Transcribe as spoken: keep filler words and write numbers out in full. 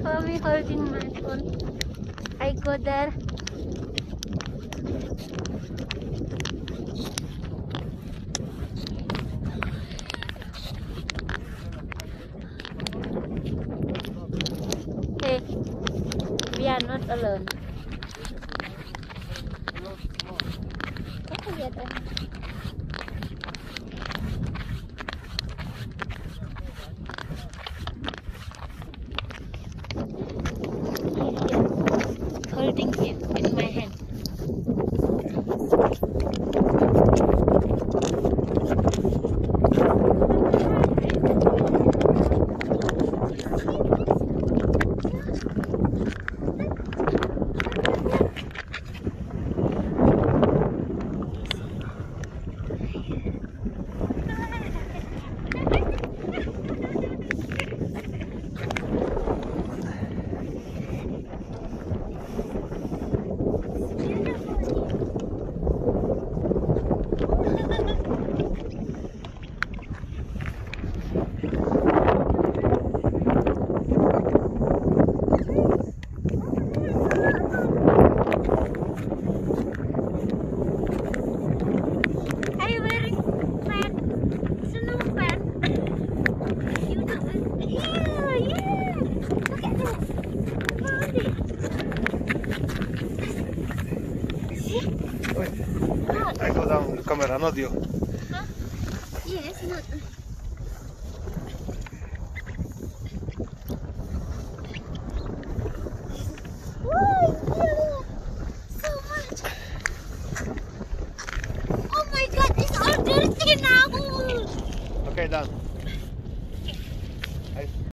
Mommy holding my phone. I go there. Hey, we are not alone. Oh, yeah, holding him in my hand. I go down the camera, not you. Huh? Yes, not. Whoa, so much. Oh my God, it's all dirty now. Okay, done.